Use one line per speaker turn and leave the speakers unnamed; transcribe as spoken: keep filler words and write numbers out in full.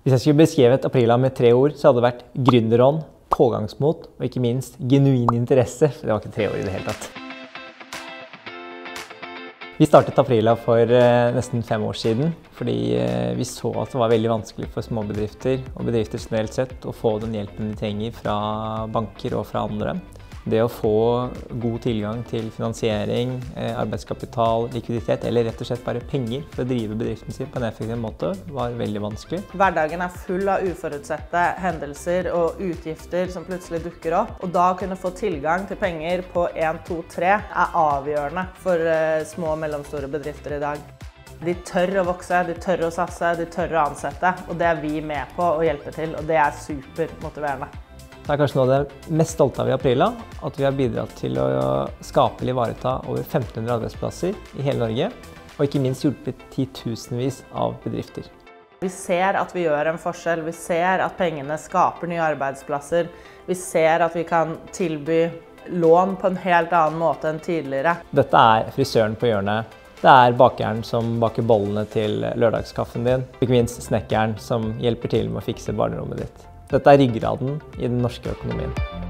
Hvis jeg skulle beskrevet Aprila med tre ord, så hadde det vært gründerånd, pågangsmot og ikke minst genuin interesse. Det var ikke tre ord i det hele tatt. Vi startet Aprila for nesten fem år siden, fordi vi så at det var veldig vanskelig for småbedrifter og bedrifter generelt sett å få den hjelpen de trenger fra banker og fra andre. Det å få god tilgang til finansiering, arbeidskapital, likviditet eller rett og slett bare penger for å drive bedriften sin på en effektiv måte var veldig vanskelig.
Hverdagen er full av uforutsette hendelser og utgifter som plutselig dukker opp. Og da å kunne få tilgang til penger på en, to, tre er avgjørende for små og mellomstore bedrifter i dag. De tør å vokse, de tør å satse, de tør å ansette, og det er vi med på å hjelpe til, og det er supermotiverende.
Det er kanskje noe av det mest stolte av i Aprila, at vi har bidratt til å skape eller ivareta over femten hundre arbeidsplasser i hele Norge, og ikke minst hjulpet titusenvis av bedrifter.
Vi ser at vi gjør en forskjell, vi ser at pengene skaper nye arbeidsplasser, vi ser at vi kan tilby lån på en helt annen måte enn tidligere.
Dette er frisøren på hjørnet, det er bakeren som baker bollene til lørdagskaffen din, og ikke minst snekkeren som hjelper til med å fikse barnerommet ditt. Dette er ryggraden i den norske økonomien.